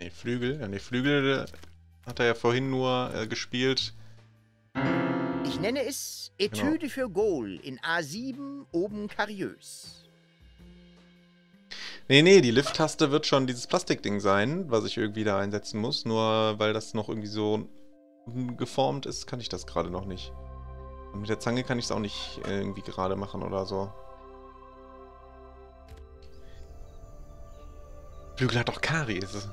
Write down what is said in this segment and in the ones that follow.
Ne, Flügel. Ja, ne, Flügel hat er ja vorhin nur gespielt. Ich nenne es Genau. Etüde für Gaulle in A7 oben kariös. Nee, die Lift-Taste wird schon dieses Plastikding sein, was ich irgendwie da einsetzen muss. Nur weil das noch irgendwie so geformt ist, kann ich das gerade noch nicht. Und mit der Zange kann ich es auch nicht irgendwie gerade machen oder so. Flügel hat doch Karies.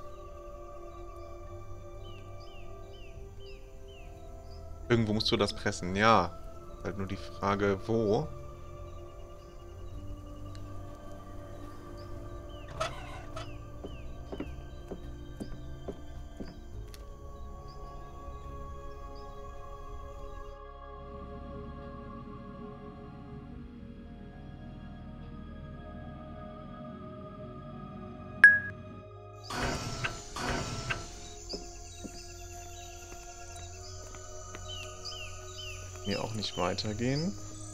Irgendwo musst du das pressen, ja. Halt nur die Frage, wo? Hier auch nicht weitergehen.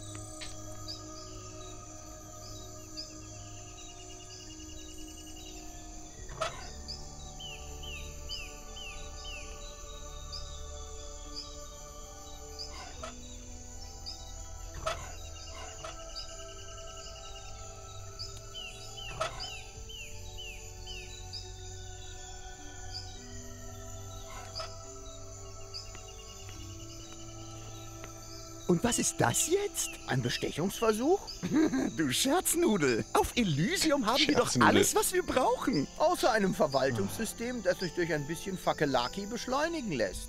Und was ist das jetzt? Ein Bestechungsversuch? Du Scherznudel. Auf Elysium haben wir doch Scherznudel. alles, was wir brauchen. Außer einem Verwaltungssystem, das sich durch ein bisschen Fakelaki beschleunigen lässt.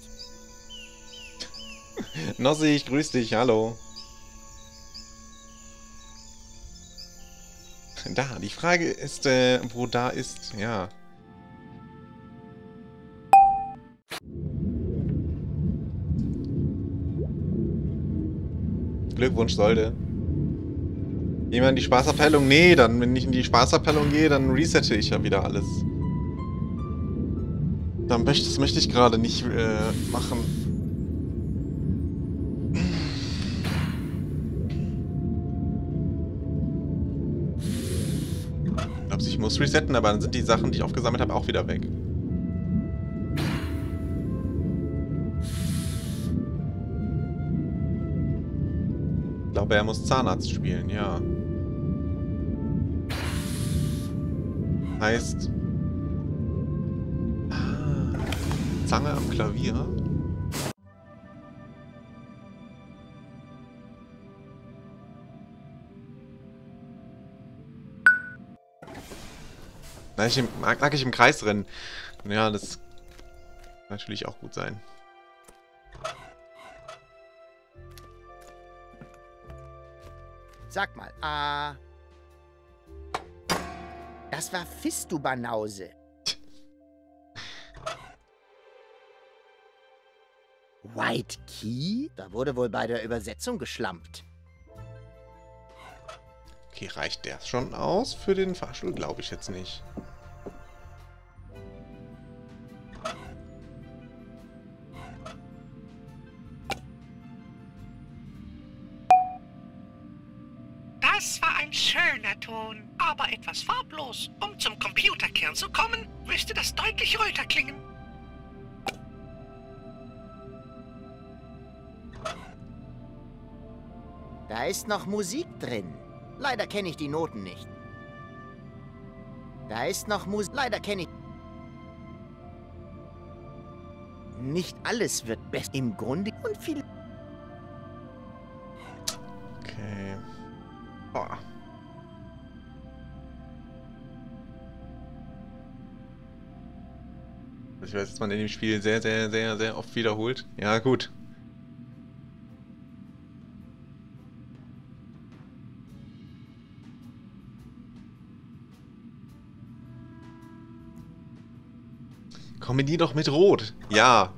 Nossi, ich grüß dich, hallo. Da, die Frage ist, wo da ist, ja. Glückwunsch, Solde. Gehen wir in die Spaßabteilung? Nee, dann, wenn ich in die Spaßabteilung gehe, dann resette ich ja wieder alles. Das möchte ich gerade nicht machen. Ich glaube, ich muss resetten, aber dann sind die Sachen, die ich aufgesammelt habe, auch wieder weg. Ich glaube, er muss Zahnarzt spielen, ja. Heißt... Zange am Klavier? Lag ich im Kreis drin. Ja, das kann natürlich auch gut sein. Sag mal, das war Fistubanause. White Key? Da wurde wohl bei der Übersetzung geschlampt. Okay, reicht der schon aus für den Fahrstuhl? Glaube ich jetzt nicht. Das war ein schöner Ton, aber etwas farblos. Um zum Computerkern zu kommen, müsste das deutlich röter klingen. Da ist noch Musik drin. Leider kenne ich die Noten nicht. Da ist noch Musik. Leider kenne ich... Nicht alles wird besser. Im Grunde und viel... Okay. Boah. Ich weiß, dass man in dem Spiel sehr, sehr, sehr, sehr oft wiederholt. Ja, gut. Kombinier doch mit Rot. Ja.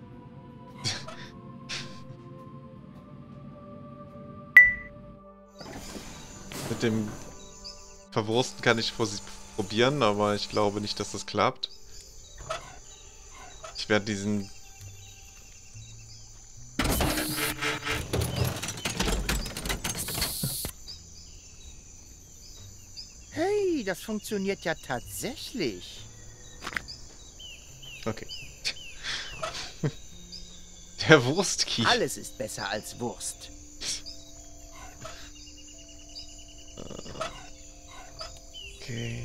Mit dem Verwursten kann ich probieren, aber ich glaube nicht, dass das klappt. Ich werde diesen... Hey, das funktioniert ja tatsächlich. Der Wurstkey. Alles ist besser als Wurst. Okay.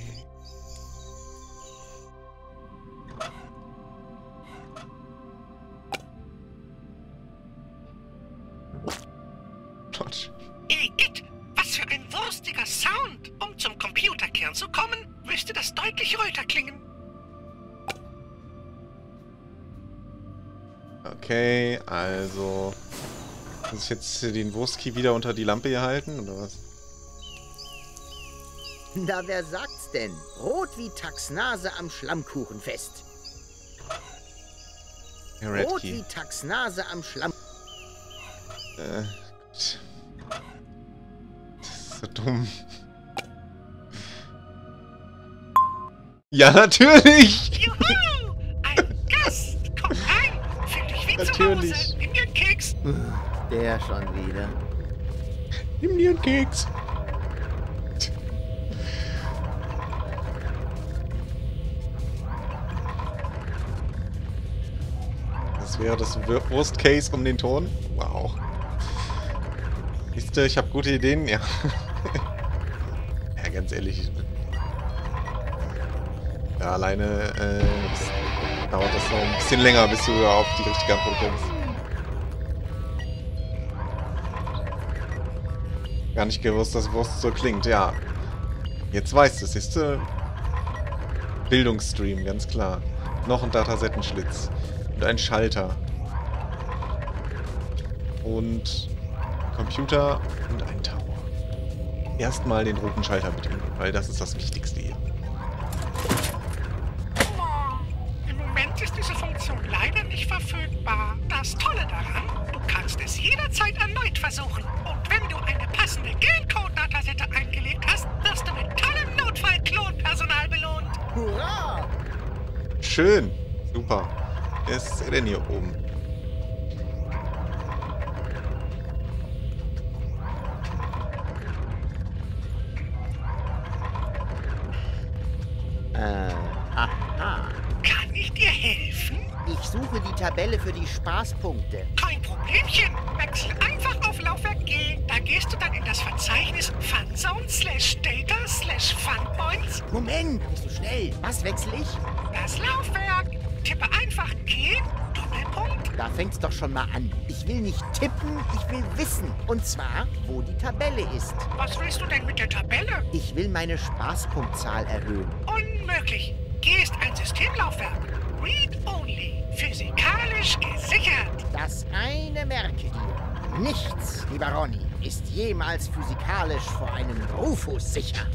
Gott. Igitt, was für ein wurstiger Sound! Um zum Computerkern zu kommen, müsste das deutlich röter klingen. Okay, also... Muss ich jetzt den Wurstkey wieder unter die Lampe hier halten, oder was? Na, wer sagt's denn? Rot wie Taxnase am Schlammkuchenfest. Red Rot Key. wie Taxnase am Schlamm... Gut. Das ist so dumm. Ja, natürlich! Juhu! Ein Gast! Komm rein! Fühl dich wie Natürlich. zu Hause! Nimm dir einen Keks! Der schon wieder. Nimm dir einen Keks. Das wäre das Worst Case um den Ton. Wow. Siehst du, ich habe gute Ideen. Ja. Ja, ganz ehrlich. Ja, alleine dauert das noch ein bisschen länger, bis du auf die richtige Antwort kommst. Gar nicht gewusst, dass Wurst so klingt. Ja. Jetzt weißt du es. Siehst du? Bildungsstream, ganz klar. Noch ein Datasettenschlitz. Und ein Schalter. Und Computer und ein Tower. Erstmal den roten Schalter bedienen, weil das ist das Wichtigste hier. Im Moment ist diese Funktion leider nicht verfügbar. Das Tolle daran, du kannst es jederzeit erneut versuchen. Und wenn du eine passende Gencode-Datasette eingelegt hast, wirst du mit tollem Notfall-Klonpersonal belohnt. Hurra! Schön. Super. Wer ist er denn hier oben? Aha. Kann ich dir helfen? Ich suche die Tabelle für die Spaßpunkte. Kein Problemchen. Wechsel einfach auf Laufwerk G. Da gehst du dann in das Verzeichnis Funzone/Data/Funpoints. Moment, nicht so schnell. Was wechsle ich? Das Laufwerk. Tippe einfach G, Doppelpunkt. Da fängt's doch schon mal an. Ich will nicht tippen, ich will wissen. Und zwar, wo die Tabelle ist. Was willst du denn mit der Tabelle? Ich will meine Spaßpunktzahl erhöhen. Unmöglich. G ist ein Systemlaufwerk. Read only. Physikalisch gesichert. Das eine merke dir. Nichts, lieber Ronny, ist jemals physikalisch vor einem Rufus sicher.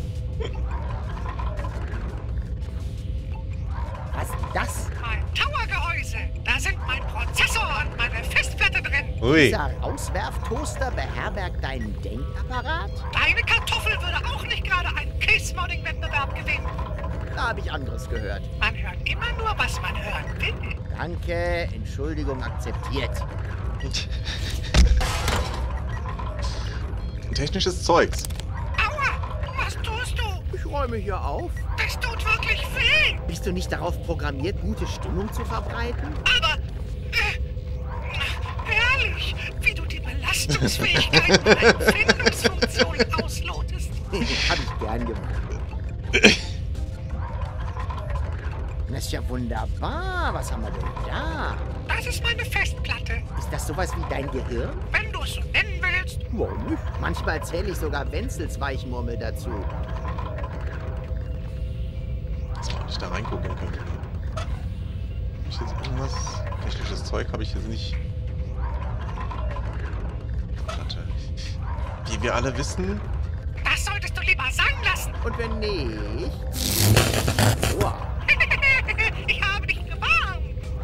Was ist das? Mein Tower-Gehäuse. Da sind mein Prozessor und meine Festplatte drin. Ui. Dieser Auswerftoaster beherbergt deinen Denkapparat? Deine Kartoffel würde auch nicht gerade einen Case-Modding-Wettbewerb gewinnen. Da habe ich anderes gehört. Man hört immer nur, was man hören will. Danke, Entschuldigung akzeptiert. Technisches Zeugs. Aua! Was tust du? Ich räume hier auf. Das tut wirklich weh. Bist du nicht darauf programmiert, gute Stimmung zu verbreiten? Aber... herrlich, wie du die Belastungsfähigkeit meiner Empfindungsfunktion auslotest. Hab ich gern gemacht. Das ist ja wunderbar. Was haben wir denn da? Das ist meine Festplatte. Ist das sowas wie dein Gehirn? Wenn du es so nennen willst. Warum nicht? Manchmal zähle ich sogar Wenzels Weichmurmel dazu. Dass man nicht da reingucken könnte. Hab ich jetzt irgendwas? Technisches Zeug habe ich jetzt nicht. Platte. Wie wir alle wissen. Das solltest du lieber sein lassen. Und wenn nicht... Wow. Ich habe dich gewarnt.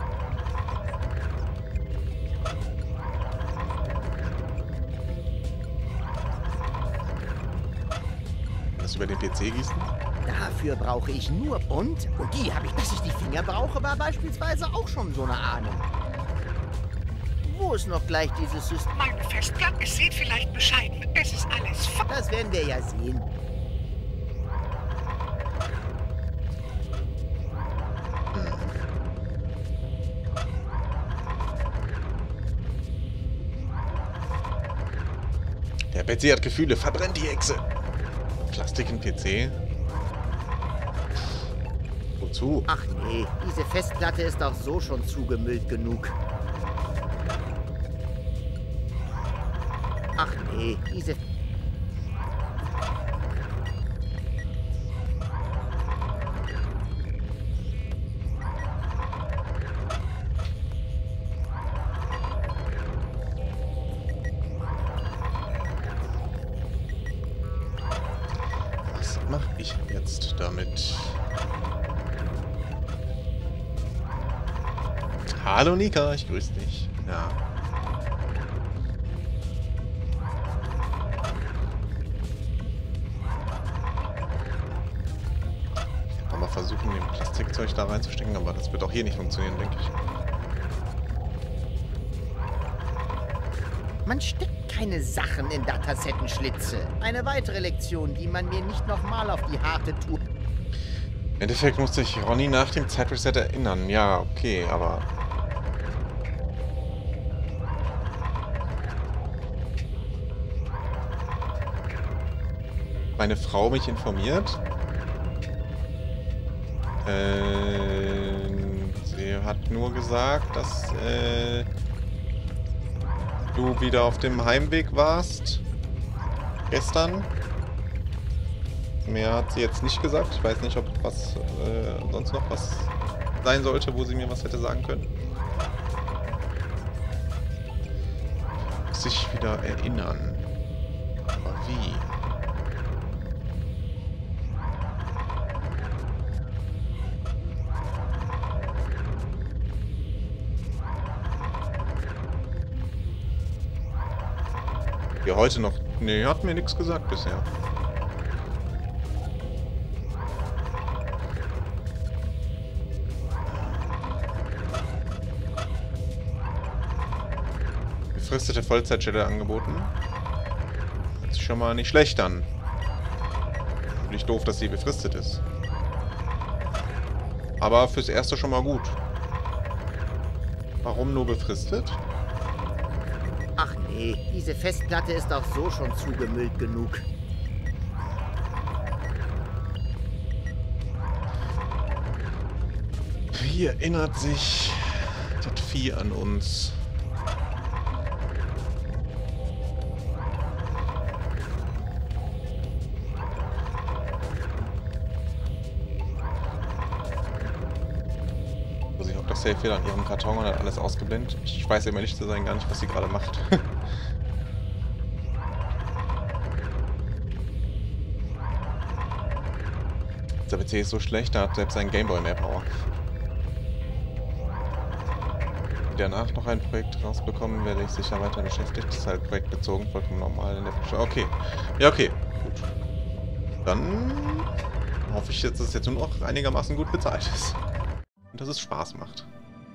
Das über den PC gießen? Dafür brauche ich nur... Und die habe ich, dass ich die Finger brauche, war beispielsweise auch schon so eine Ahnung. Wo ist noch gleich dieses System? Meine Festplatte sieht vielleicht bescheiden. Es ist alles Das werden wir ja sehen. Der PC hat Gefühle, verbrennt die Hexe! Plastik im PC? Wozu? Ach nee, diese Festplatte ist doch so schon zugemüllt genug. Ach nee, diese... Was mache ich jetzt damit? Hallo Nika, ich grüße dich. Ja. Ich kann mal versuchen, den Plastikzeug da reinzustecken, aber das wird auch hier nicht funktionieren, denke ich. Man steckt keine Sachen in Datasettenschlitze. Eine weitere Lektion, die man mir nicht nochmal auf die harte Tour... Im Endeffekt musste ich Ronny nach dem Zeitreset erinnern. Ja, okay, aber... Meine Frau mich informiert. Sie hat nur gesagt, dass du wieder auf dem Heimweg warst. Gestern. Mehr hat sie jetzt nicht gesagt. Ich weiß nicht, ob was sonst noch was sein sollte, wo sie mir was hätte sagen können. Muss ich wieder erinnern. Aber wie? Ja, heute noch. Nee, hat mir nichts gesagt bisher. Befristete Vollzeitstelle angeboten. Hört sich schon mal nicht schlecht an. Nicht doof, dass sie befristet ist. Aber fürs Erste schon mal gut. Warum nur befristet? Ach nee, diese Festplatte ist doch so schon zugemüllt genug. Wie erinnert sich das Vieh an uns? Sie hockt das Safe an ihrem Karton und hat alles ausgeblendet. Ich weiß, um ehrlich zu sein, gar nicht, was sie gerade macht. Der PC ist so schlecht, da hat selbst ein Gameboy mehr Power. Danach noch ein Projekt rausbekommen, werde ich sicher weiter beschäftigt. Das ist halt projektbezogen, vollkommen normal in der Fische. Okay. Ja, okay. Gut. Dann hoffe ich jetzt, dass es jetzt nur noch einigermaßen gut bezahlt ist. Und dass es Spaß macht.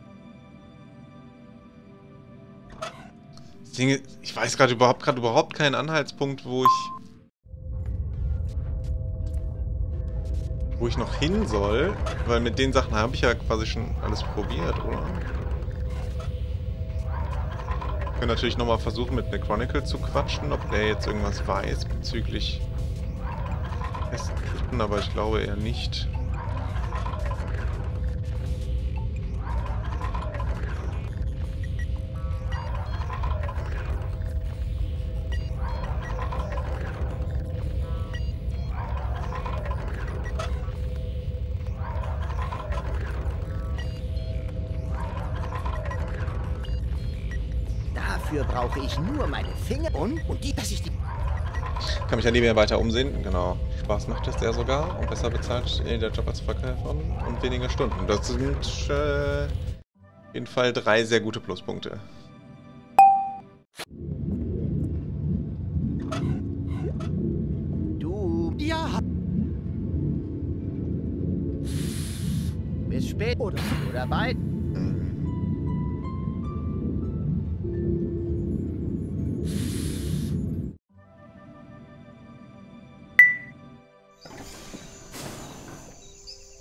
Das Ding ist, ich weiß gerade überhaupt keinen Anhaltspunkt, wo ich noch hin soll, weil mit den Sachen habe ich ja quasi schon alles probiert, oder? Wir können natürlich nochmal versuchen, mit Necronicle zu quatschen, ob der jetzt irgendwas weiß bezüglich Festplatten, aber ich glaube eher nicht. Dafür brauche ich nur meine Finger und die, dass ich die... Kann mich ja nie mehr weiter umsehen. Genau. Spaß macht es der sogar und besser bezahlt der Job als Verkäufer und weniger Stunden. Das sind auf jeden Fall 3 sehr gute Pluspunkte. Du... Ja, Bis spät oder bald.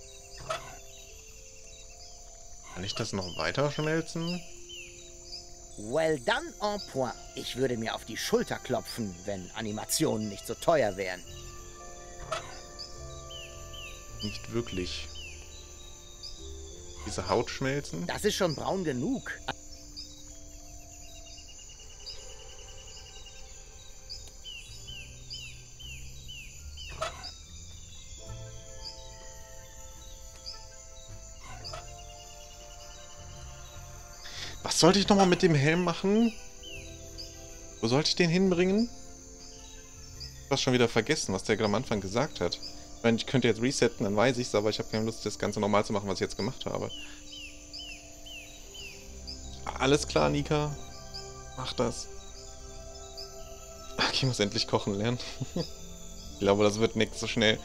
Kann ich das noch weiter schmelzen? Well done en point. Ich würde mir auf die Schulter klopfen, wenn Animationen nicht so teuer wären. Nicht wirklich. Diese Haut schmelzen? Das ist schon braun genug. Was sollte ich nochmal mit dem Helm machen? Wo sollte ich den hinbringen? Ich habe schon wieder vergessen, was der gerade am Anfang gesagt hat. Ich meine, ich könnte jetzt resetten, dann weiß ich es, aber ich habe keine Lust, das Ganze normal zu machen, was ich jetzt gemacht habe. Alles klar, Nika. Mach das. Ach, ich muss endlich kochen lernen. Ich glaube, das wird nicht so schnell.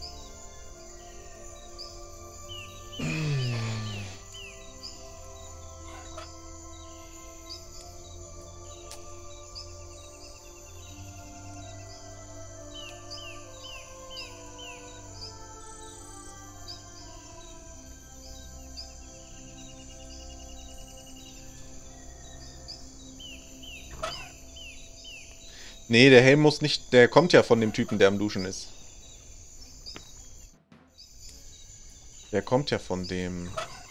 Nee, der Helm muss nicht... Der kommt ja von dem Typen, der am Duschen ist. Der kommt ja von dem...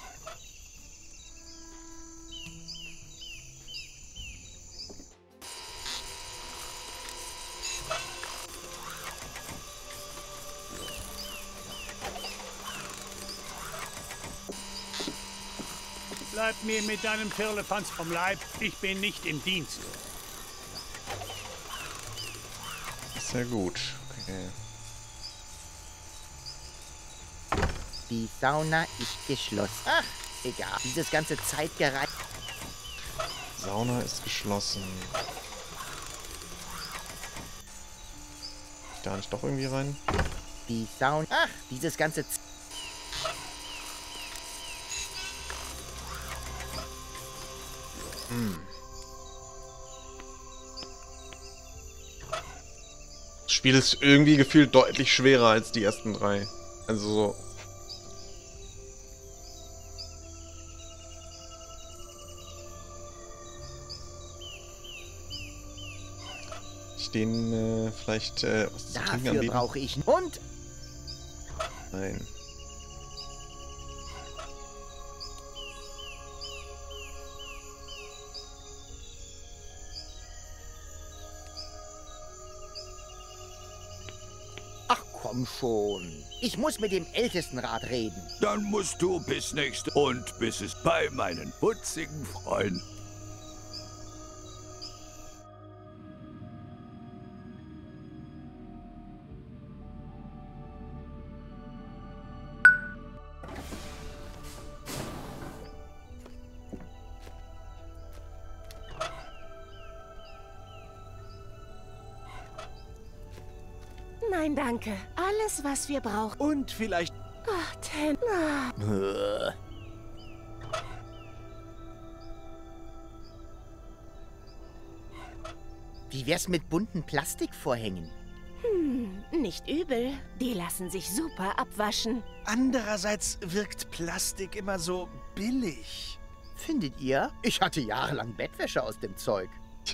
Bleib mir mit deinem Firlefanz vom Leib. Ich bin nicht im Dienst. Sehr gut. Okay. Die Sauna ist geschlossen. Ach, egal. Dieses ganze Zeitgereich. Sauna ist geschlossen. Da nicht doch irgendwie rein? Die Sauna. Ach, dieses ganze Das Spiel ist irgendwie gefühlt deutlich schwerer als die ersten drei. Also so. Ich den vielleicht was zu trinken Dafür anbieten? brauche ich... Und... Nein. Ach komm schon. Ich muss mit dem Ältestenrat reden. Dann musst du bis nächste und bis es bei meinen putzigen Freunden. Nein, danke. Alles, was wir brauchen. Und vielleicht... Gott, Wie wär's mit bunten Plastikvorhängen? nicht übel. Die lassen sich super abwaschen. Andererseits wirkt Plastik immer so billig. Findet ihr? Ich hatte jahrelang Bettwäsche aus dem Zeug.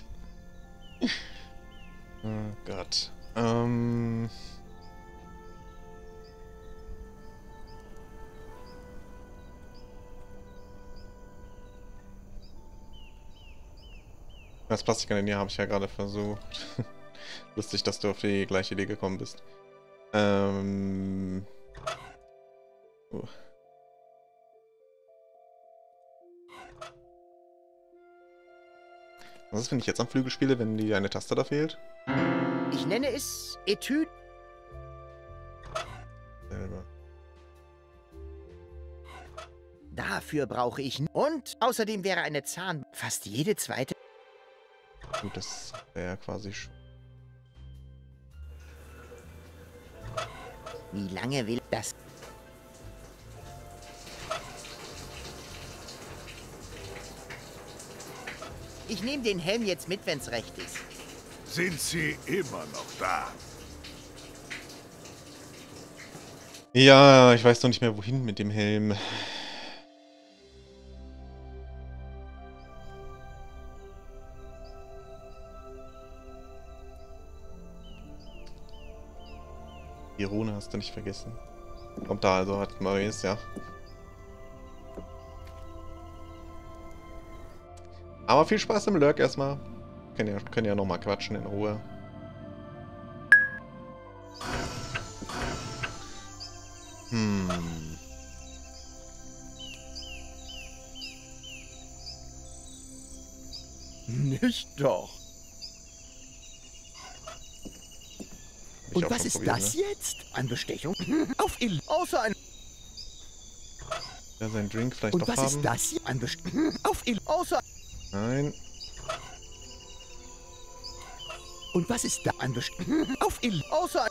Oh Gott. Das Plastik an den Jahr habe ich ja gerade versucht. Lustig, dass du auf die gleiche Idee gekommen bist. Was ist, wenn ich jetzt am Flügel spiele, wenn die eine Taste da fehlt? Ich nenne es Etüde. Selber. Dafür brauche ich... Und außerdem wäre eine Zahn... Fast jede zweite... Gut, das wäre ja quasi schon. Wie lange will das... Ich nehme den Helm jetzt mit, wenn's recht ist. Sind sie immer noch da? Ja, ich weiß noch nicht mehr, wohin mit dem Helm. Die Rune hast du nicht vergessen. Kommt da also, hat Marius, ja. Aber viel Spaß im Lurk erstmal. Können ja nochmal quatschen in Ruhe. Nicht doch. Und was ist das jetzt? Eine Bestechung? Auf ihn. Außer ein... Ja, sein Drink vielleicht Und doch was haben. ist das hier? Ein Bestechung? Auf ihn. Außer... Nein. Und was ist da? Ein Bestechung? Auf ihn. Außer...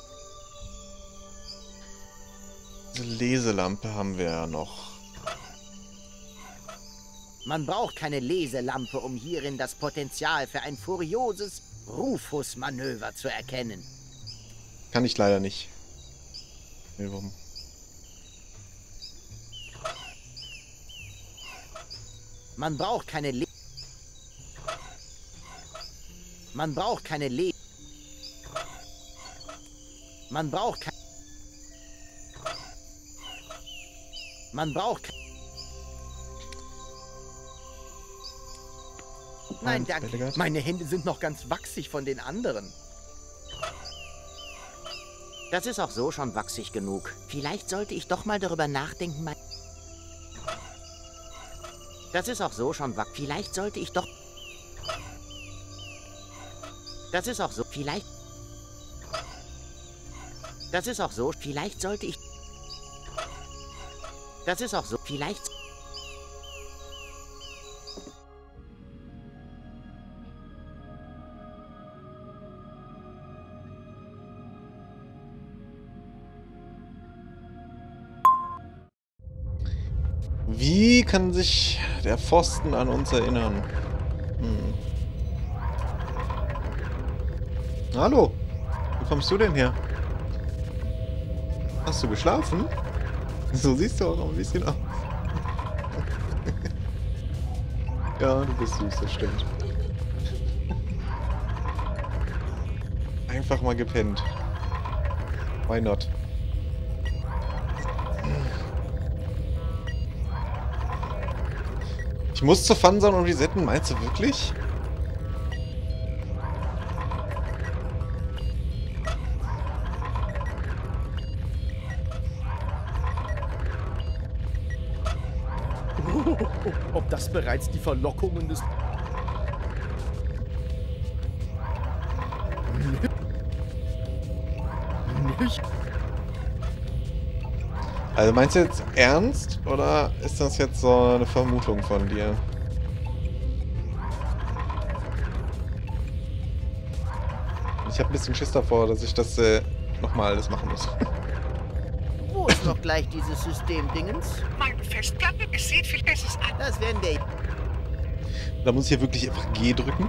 Diese Leselampe haben wir ja noch. Man braucht keine Leselampe, um hierin das Potenzial für ein furioses Rufus-Manöver zu erkennen. Kann ich leider nicht. Nee, warum? Man braucht keine Man braucht keine Man braucht keine... Man braucht keine... Nein, danke. Meine Hände sind noch ganz wachsig von den anderen. Das ist auch so schon wachsig genug. Vielleicht sollte ich doch mal darüber nachdenken, Das ist auch so schon wachsig. Vielleicht sollte ich doch... Das ist auch so... Vielleicht... Das ist auch so... Vielleicht sollte ich... Das ist auch so... Vielleicht... Wie kann sich der Pfosten an uns erinnern? Hallo, wo kommst du denn her? Hast du geschlafen? So siehst du auch ein bisschen aus. Ja, du bist süß, das stimmt. Einfach mal gepennt. Why not? Ich muss zur Funzone und resetten, meinst du wirklich? Ob das bereits die Verlockungen des... Nicht... Also meinst du jetzt ernst oder ist das jetzt so eine Vermutung von dir? Ich habe ein bisschen Schiss davor, dass ich das nochmal alles machen muss. Wo ist noch gleich dieses System-Dingens? Meine Festplatte, es sieht viel besser aus. Das werden wir... Da muss ich hier wirklich einfach G drücken.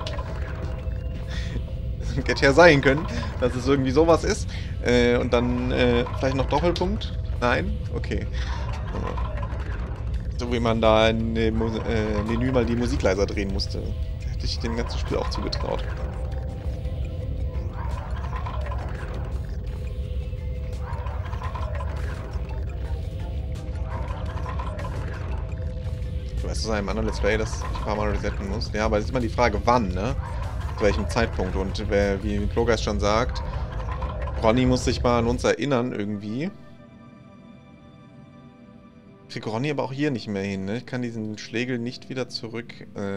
Hätte ja sein können, dass es irgendwie sowas ist. Und dann vielleicht noch Doppelpunkt. Nein? Okay. So wie man da in dem Menü mal die Musik leiser drehen musste. Hätte ich dem ganzen Spiel auch zugetraut. Du weißt, aus einem anderen Let's Play, dass ich ein paar Mal resetten muss. Ja, aber das ist immer die Frage, wann, ne? Zu welchem Zeitpunkt. Und wie Klogeist schon sagt, Ronny muss sich mal an uns erinnern irgendwie. Ich krieg Ronny aber auch hier nicht mehr hin, ne? Ich kann diesen Schlegel nicht wieder zurück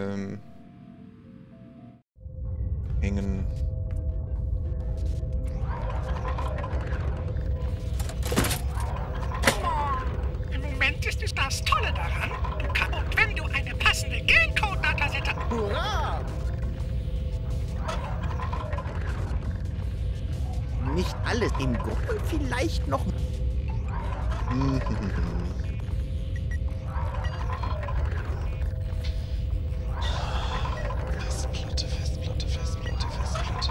hängen. Im Moment ist es das Tolle daran. Du kannst, und wenn du eine passende Gencode-Datasette... Hurra! Nicht alles im Grunde, vielleicht noch... Festplatte.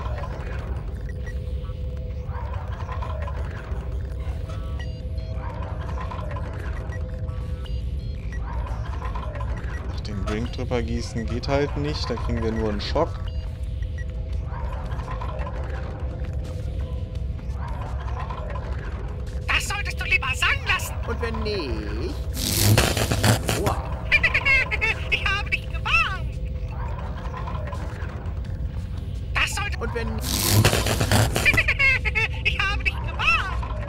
Ach, den Drink drüber gießen geht halt nicht, da kriegen wir nur einen Schock. Und wenn nicht... Wow. Ich habe dich gewarnt. Das sollte... Und wenn... Ich habe dich gewarnt.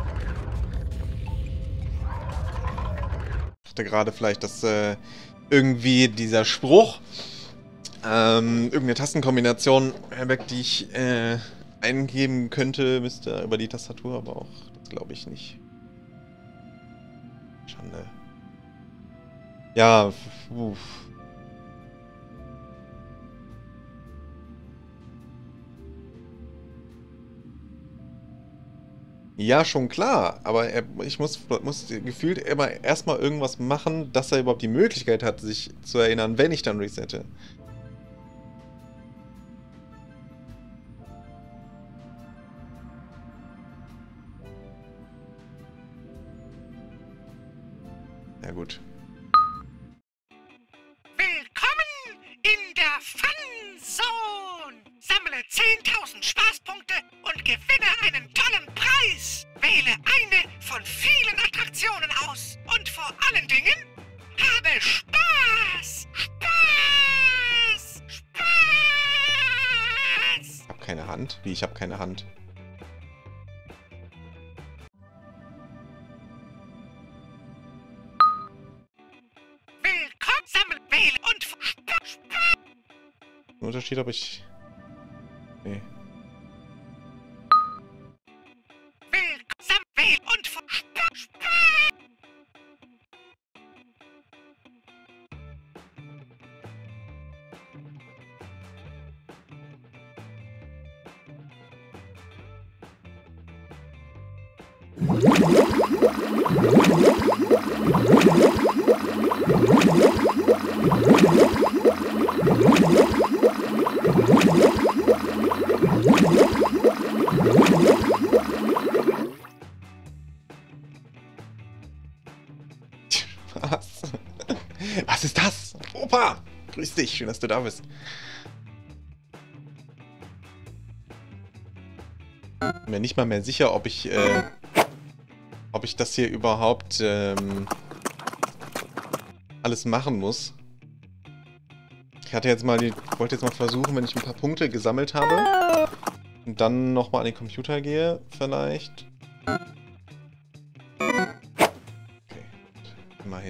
Ich dachte gerade vielleicht, dass irgendwie dieser Spruch, irgendeine Tastenkombination herweg, die ich eingeben könnte, müsste über die Tastatur, aber auch das glaube ich nicht. Schande. Ja, uff. Ja, schon klar, aber ich muss gefühlt immer erstmal irgendwas machen, dass er überhaupt die Möglichkeit hat, sich zu erinnern, wenn ich dann resette. Ja gut. Willkommen in der Fun Zone. Sammle 10.000 Spaßpunkte und gewinne einen tollen Preis. Wähle eine von vielen Attraktionen aus. Und vor allen Dingen, habe Spaß. Spaß. Spaß. Ich hab keine Hand. Wie, ich hab keine Hand? Willkommen, sammle, wähle und Spaß. Ein Unterschied, ob ich... Nee. Willkommen, wähle und Spaß. Was? Was ist das? Opa! Grüß dich, schön, dass du da bist. Bin mir nicht mal mehr sicher, ob ich das hier überhaupt alles machen muss. Ich wollte jetzt mal versuchen, wenn ich ein paar Punkte gesammelt habe und dann nochmal an den Computer gehe, vielleicht. Okay, immerhin.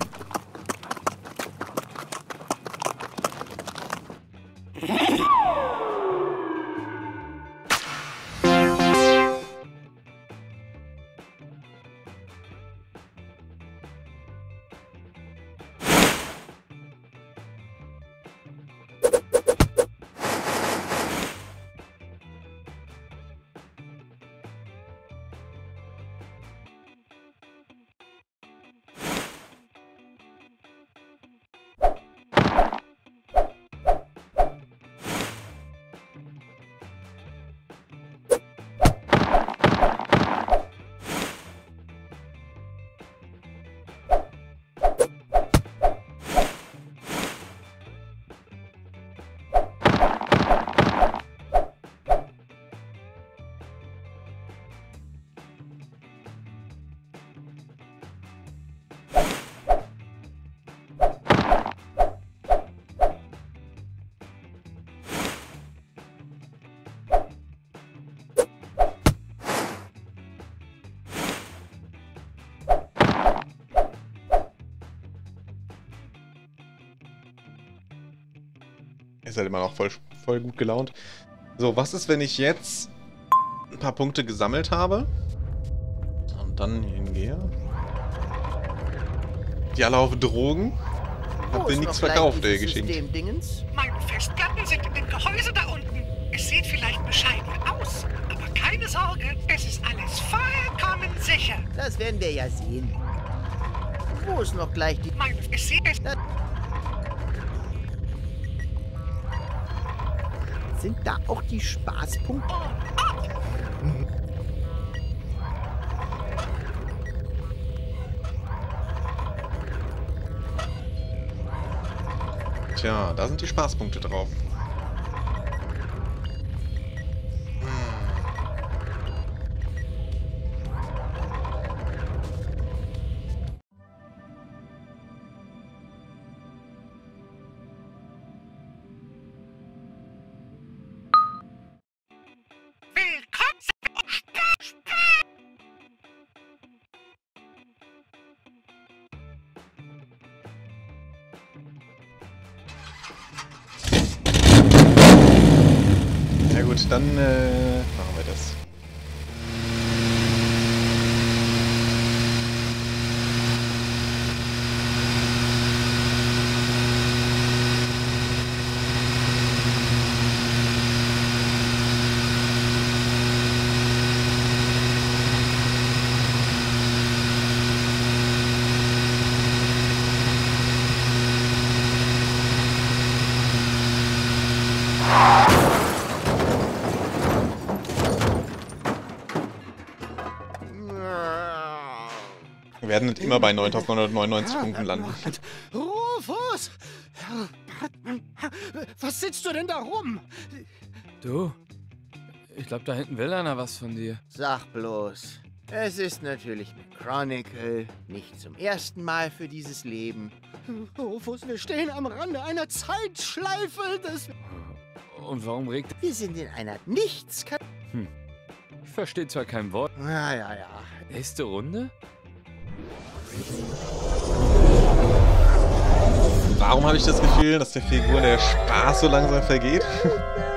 Ist halt immer noch voll gut gelaunt. So, was ist, wenn ich jetzt ein paar Punkte gesammelt habe und dann hingehe? Die alle auf Drogen? Hab mir nichts verkauft, ey, geschenkt. Meine Festplatten sind in dem Gehäuse da unten. Es sieht vielleicht bescheiden aus, aber keine Sorge, es ist alles vollkommen sicher. Das werden wir ja sehen. Wo ist noch gleich die... Ich sehe es. Sind da auch die Spaßpunkte? Tja, da sind die Spaßpunkte drauf. gut, dann machen wir das. Wir werden nicht immer bei 9.999 Punkten landen. Rufus! Was sitzt du denn da rum? Du, ich glaube, da hinten will einer was von dir. Sag bloß. Es ist natürlich mit Chronicle nicht zum ersten Mal für dieses Leben. Rufus, wir stehen am Rande einer Zeitschleife. Und warum regt... Wir sind in einer Nichts... Ich verstehe zwar kein Wort. Ja. Nächste Runde? Warum habe ich das Gefühl, dass der Figur der Spaß so langsam vergeht?